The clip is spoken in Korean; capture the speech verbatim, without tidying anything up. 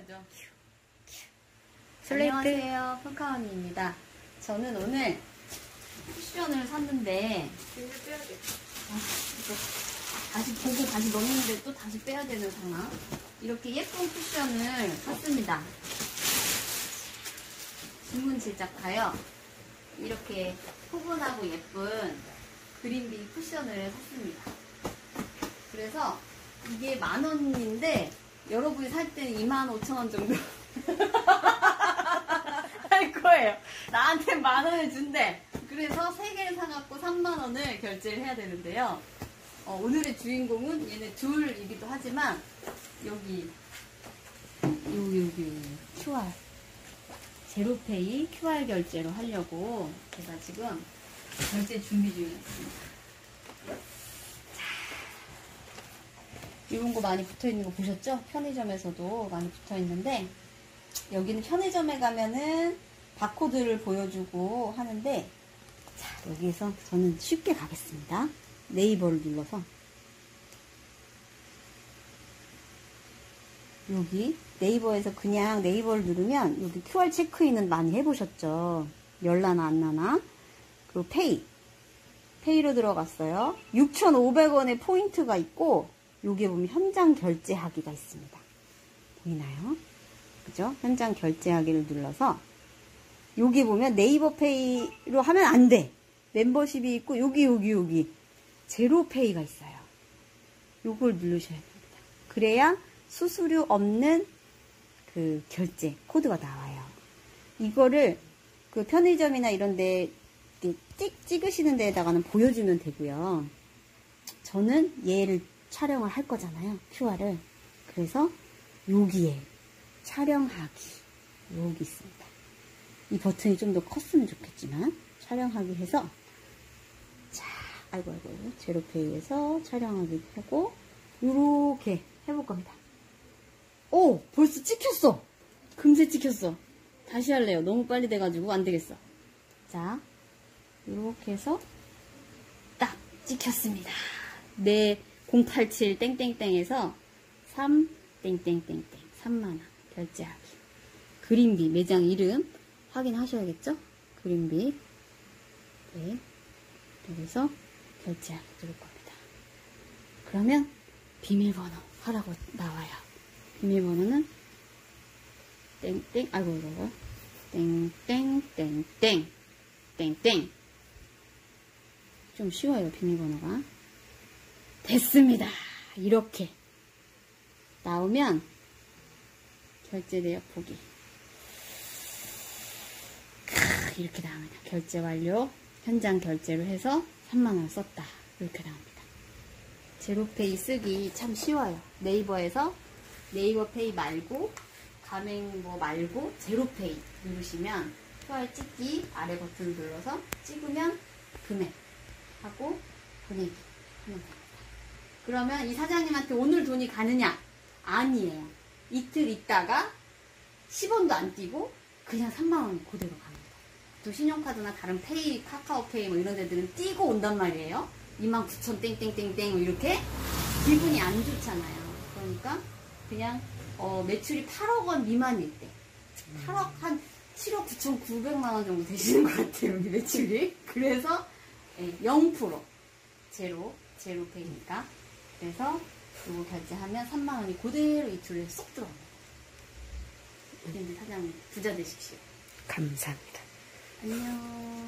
가죠. 슬레이트. 안녕하세요, 펑카언니입니다. 저는 오늘 쿠션을 샀는데 비닐 빼야겠다. 아, 이거 다시 보고 다시 넣는데 또 다시 빼야 되는 상황. 이렇게 예쁜 쿠션을 샀습니다. 주문 제작하여 이렇게 포근하고 예쁜 그린비 쿠션을 샀습니다. 그래서 이게 만 원인데 여러분이 살 때는 이만 오천 원 정도 할 거예요. 나한테 만 원을 준대. 그래서 세 개를 사갖고 삼만 원을 결제를 해야 되는데요. 어, 오늘의 주인공은 얘네 둘이기도 하지만 여기 여기 여기 큐알 제로페이 큐알 결제로 하려고 제가 지금 결제 준비 중에 있습니다. 이런 거 많이 붙어있는 거 보셨죠? 편의점에서도 많이 붙어있는데 여기는 편의점에 가면은 바코드를 보여주고 하는데 자, 여기에서 저는 쉽게 가겠습니다. 네이버를 눌러서 여기 네이버에서 그냥 네이버를 누르면 여기 큐알 체크인은 많이 해보셨죠? 열나나 안 나나? 그리고 페이 페이로 들어갔어요. 육천오백 원의 포인트가 있고 여기에 보면 현장 결제하기가 있습니다. 보이나요? 그죠? 현장 결제하기를 눌러서 여기 보면 네이버 페이로 하면 안 돼. 멤버십이 있고 여기 여기 여기 제로페이가 있어요. 요걸 누르셔야 됩니다. 그래야 수수료 없는 그 결제 코드가 나와요. 이거를 그 편의점이나 이런 데 찍, 찍으시는 데에다가는 보여주면 되고요. 저는 얘를 촬영을 할 거잖아요. 큐알을. 그래서 여기에 촬영하기 여기 있습니다. 이 버튼이 좀 더 컸으면 좋겠지만 촬영하기 해서 자, 아이고 아이고 제로페이에서 촬영하기 하고 이렇게 해볼 겁니다. 오! 벌써 찍혔어! 금세 찍혔어. 다시 할래요. 너무 빨리 돼가지고 안 되겠어. 자, 이렇게 해서 딱 찍혔습니다. 네. 공팔칠 땡땡땡에서 삼 땡땡땡땡 삼만 원 결제하기. 그린비 매장 이름 확인하셔야겠죠? 그린비. 네. 그래서 결제하기 누를 겁니다. 그러면 비밀번호 하라고 나와요. 비밀번호는 땡땡 아이고 이거 땡땡땡땡 땡땡. 좀 쉬워요 비밀번호가. 됐습니다. 이렇게 나오면 결제 내역 보기 이렇게 나옵니다. 결제 완료. 현장 결제로 해서 삼만 원 썼다. 이렇게 나옵니다. 제로페이 쓰기 참 쉬워요. 네이버에서 네이버페이 말고 가맹 뭐 말고 제로페이 누르시면 큐알 찍기 아래 버튼을 눌러서 찍으면 금액 하고 보내기 하면 됩니다. 그러면 이 사장님한테 오늘 돈이 가느냐? 아니에요. 이틀 있다가 십 원도 안 띄고 그냥 삼만 원이 그대로 갑니다. 또 신용카드나 다른 페이, 카카오페이 뭐 이런 데들은 띄고 온단 말이에요. 이만 구천 땡땡땡땡 뭐 이렇게 기분이 안 좋잖아요. 그러니까 그냥 어, 매출이 팔억 원 미만일 때 팔억 한 칠억 구천구백만 원 정도 되시는 것 같아요. 여기 매출이. 그래서 예, 영 퍼센트 제로, 제로페이니까 그래서 이거 결제하면 삼만 원이 그대로 이틀에 쏙 들어옵니다. 그런데 사장님 부자 되십시오. 감사합니다. 안녕.